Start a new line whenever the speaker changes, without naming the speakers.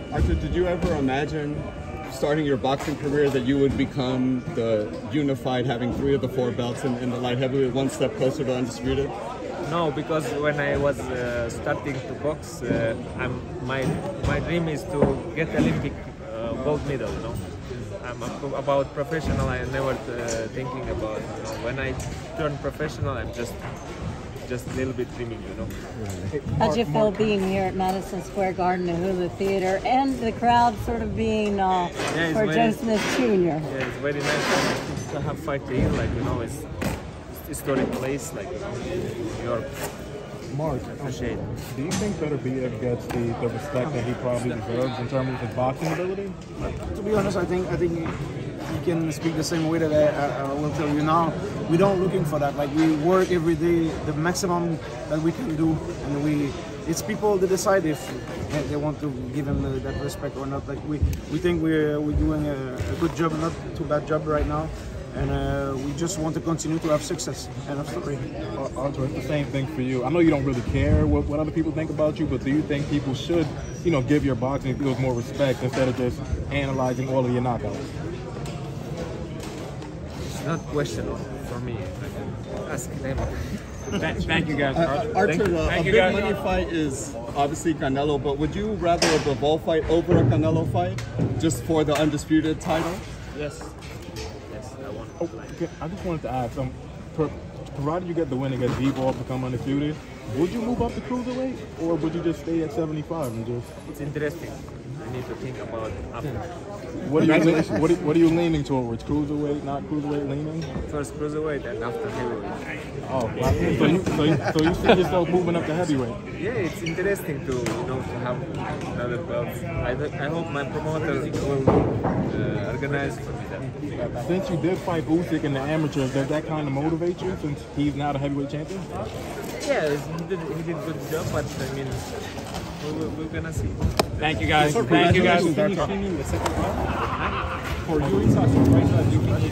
Artur, did you ever imagine starting your boxing career that you would become the unified, having 3 of the 4 belts in the light heavyweight, one step closer to undisputed?
No, because when I was starting to box, my dream is to get Olympic gold medal. You know, I'm about professional. I never thinking about. You know, when I turn professional, I'm just a little bit dreaming. You know.
How'd you feel being here at Madison Square Garden, the Hula Theater, and the crowd sort of being for Joe Smith Jr.?
Yeah, it's very nice to have fight here. Like, you know, it's historic place, like, you know, New York.
Mark,
Appreciate it.
do you think Beterbiev gets the respect that he probably deserves in terms of his boxing ability?
To be honest, I think you can speak the same way that I will tell you now. We don't looking for that. Like, we work every day the maximum that we can do, and it's people that decide if they want to give him that respect or not. Like, we think we're doing a good job, not too bad job right now. And we just want to continue to have success. End of story.
Artur, it's the same thing for you. I know you don't really care what other people think about you, but do you think people should, you know, give your boxing skills more respect instead of just analyzing all of your knockouts?
It's not questionable for me. Ask them.
Thank you guys.
Artur, a big money fight is obviously Canelo, but would you rather a Bivol fight over a Canelo fight just for the undisputed title?
Yes.
Okay, I just wanted to ask, provided you get the win against Bivol to become undisputed, would you move up to cruiserweight, or would you just stay at 75 and just?
It's interesting. I need to think about after.
What are you leaning towards? Cruiserweight, not cruiserweight leaning?
First cruiserweight and after heavyweight.
Oh, wow. So you see yourself moving up to heavyweight?
Yeah, it's interesting to have another belt. I hope my promoter will organize for me that.
Since you did fight Usyk in the amateurs, does that kind of motivate you since he's now the heavyweight champion?
Yeah, he did a good job, but I mean, we're gonna see.
Thank you guys.
Thank you guys.
For you, it's